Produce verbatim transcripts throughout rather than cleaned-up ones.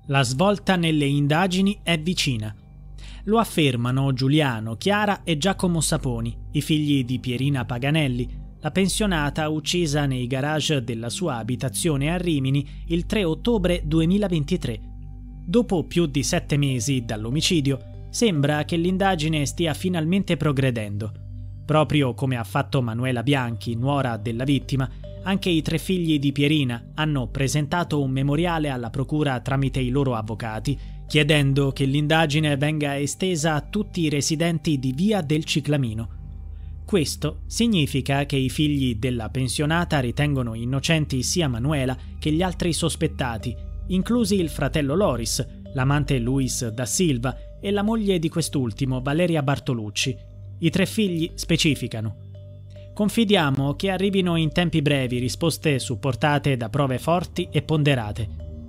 La svolta nelle indagini è vicina. Lo affermano Giuliano, Chiara e Giacomo Saponi, i figli di Pierina Paganelli, la pensionata uccisa nei garage della sua abitazione a Rimini il tre ottobre duemilaventitré. Dopo più di sette mesi dall'omicidio, sembra che l'indagine stia finalmente progredendo. Proprio come ha fatto Manuela Bianchi, nuora della vittima, anche i tre figli di Pierina hanno presentato un memoriale alla procura tramite i loro avvocati, chiedendo che l'indagine venga estesa a tutti i residenti di Via del Ciclamino. Questo significa che i figli della pensionata ritengono innocenti sia Manuela che gli altri sospettati, inclusi il fratello Loris, l'amante Luis da Silva e la moglie di quest'ultimo, Valeria Bartolucci. I tre figli specificano: confidiamo che arrivino in tempi brevi risposte supportate da prove forti e ponderate.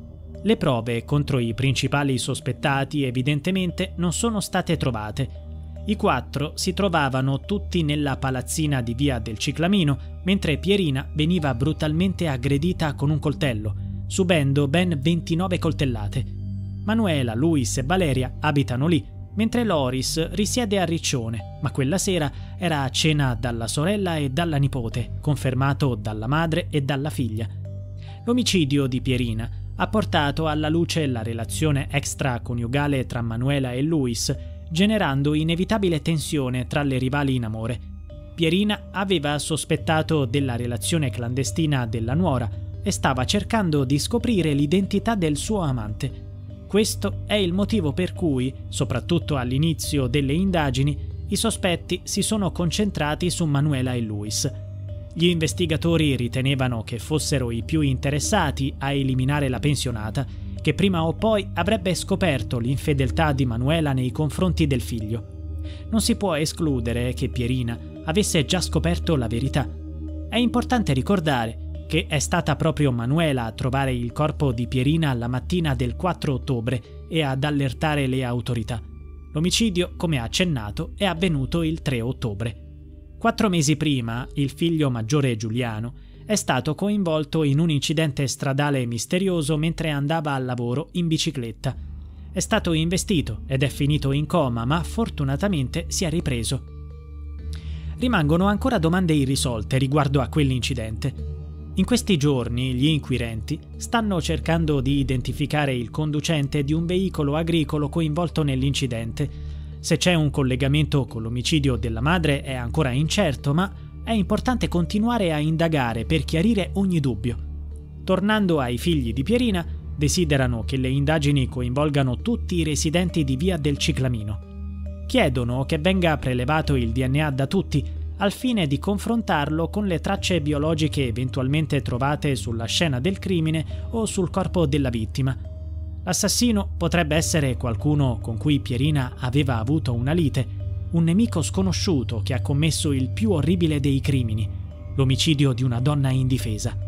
Le prove contro i principali sospettati evidentemente non sono state trovate. I quattro si trovavano tutti nella palazzina di Via del Ciclamino, mentre Pierina veniva brutalmente aggredita con un coltello, subendo ben ventinove coltellate. Manuela, Luis e Valeria abitano lì, mentre Loris risiede a Riccione, ma quella sera era a cena dalla sorella e dalla nipote, confermato dalla madre e dalla figlia. L'omicidio di Pierina ha portato alla luce la relazione extraconiugale tra Manuela e Luis, generando inevitabile tensione tra le rivali in amore. Pierina aveva sospettato della relazione clandestina della nuora e stava cercando di scoprire l'identità del suo amante. Questo è il motivo per cui, soprattutto all'inizio delle indagini, i sospetti si sono concentrati su Manuela e Luis. Gli investigatori ritenevano che fossero i più interessati a eliminare la pensionata, che prima o poi avrebbe scoperto l'infedeltà di Manuela nei confronti del figlio. Non si può escludere che Pierina avesse già scoperto la verità. È importante ricordare che è stata proprio Manuela a trovare il corpo di Pierina la mattina del quattro ottobre e ad allertare le autorità. L'omicidio, come accennato, è avvenuto il tre ottobre. Quattro mesi prima, il figlio maggiore Giuliano è stato coinvolto in un incidente stradale misterioso mentre andava al lavoro in bicicletta. È stato investito ed è finito in coma, ma fortunatamente si è ripreso. Rimangono ancora domande irrisolte riguardo a quell'incidente. In questi giorni gli inquirenti stanno cercando di identificare il conducente di un veicolo agricolo coinvolto nell'incidente. Se c'è un collegamento con l'omicidio della madre è ancora incerto, ma è importante continuare a indagare per chiarire ogni dubbio. Tornando ai figli di Pierina, desiderano che le indagini coinvolgano tutti i residenti di Via del Ciclamino. Chiedono che venga prelevato il D N A da tutti, al fine di confrontarlo con le tracce biologiche eventualmente trovate sulla scena del crimine o sul corpo della vittima. L'assassino potrebbe essere qualcuno con cui Pierina aveva avuto una lite, un nemico sconosciuto che ha commesso il più orribile dei crimini, l'omicidio di una donna indifesa.